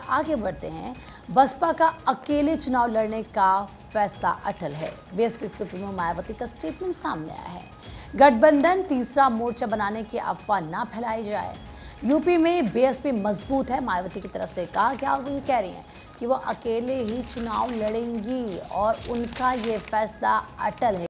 आगे बढ़ते हैं। बसपा का अकेले चुनाव लड़ने का फैसला अटल है। बीएसपी सुप्रीमो मायावती का स्टेटमेंट सामने आया है। गठबंधन तीसरा मोर्चा बनाने की अफवाह ना फैलाई जाए। यूपी में बीएसपी मजबूत है, मायावती की तरफ से कहा गया। वो ये कह रही हैं कि वो अकेले ही चुनाव लड़ेंगी और उनका ये फैसला अटल है।